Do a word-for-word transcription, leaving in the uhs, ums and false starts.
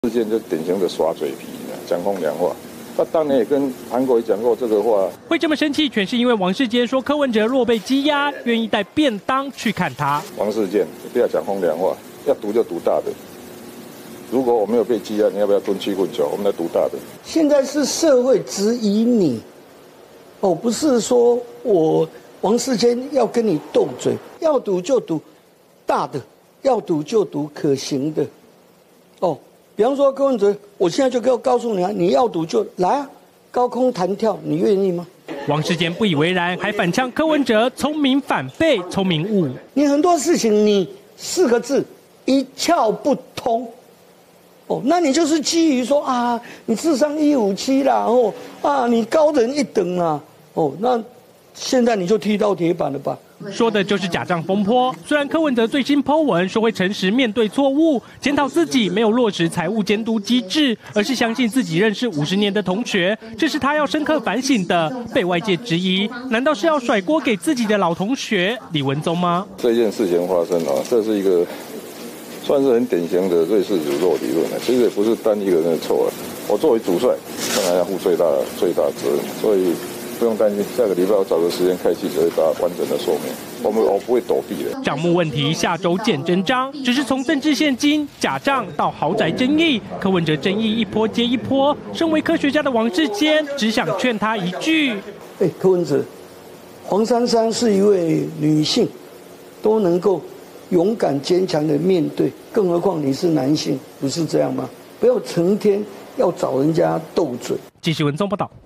事件就典型的耍嘴皮，讲风凉话。他当年也跟韩国瑜讲过这个话。 会这么生气，全是因为王世坚说柯文哲若被羁押，愿意带便当去看他。 王世坚，不要讲风凉话，要赌就赌大的。如果我没有被羁押，你要不要蹲曲棍球？我们来赌大的。 现在是社会质疑你，哦，不是说我王世坚要跟你斗嘴，要赌就赌大的，要赌就赌可行的，哦。比方说柯文哲，我现在就告告诉你啊，你要赌就来啊，高空弹跳，你愿意吗？ 王世坚不以为然，还反呛柯文哲聪明反被聪明误。 你很多事情你四个字一窍不通，哦，那你就是基于说啊，你智商一五七啦，哦啊，你高人一等啦，哦，那现在你就踢到铁板了吧？ 说的就是假账风波。虽然柯文哲最新 po 文说会诚实面对错误，检讨自己没有落实财务监督机制，而是相信自己认识五十年的同学，这是他要深刻反省的。被外界质疑，难道是要甩锅给自己的老同学李文宗吗？ 这件事情发生啊，这是一个算是很典型的瑞士诅咒理论了。其实也不是单一个人的错啊。我作为主帅，当然要负最大最大责任，所以。不用担心，下个礼拜我找个时间开记者会，大家完整的说明。我们我不会躲避的。 账目问题下周见真章，只是从政治现金、假账到豪宅争议，柯文哲争议一波接一波。身为科学家的王世坚只想劝他一句： 哎，柯文哲，黄珊珊是一位女性，都能够勇敢坚强的面对，更何况你是男性，不是这样吗？不要成天要找人家斗嘴。 继续文综报道。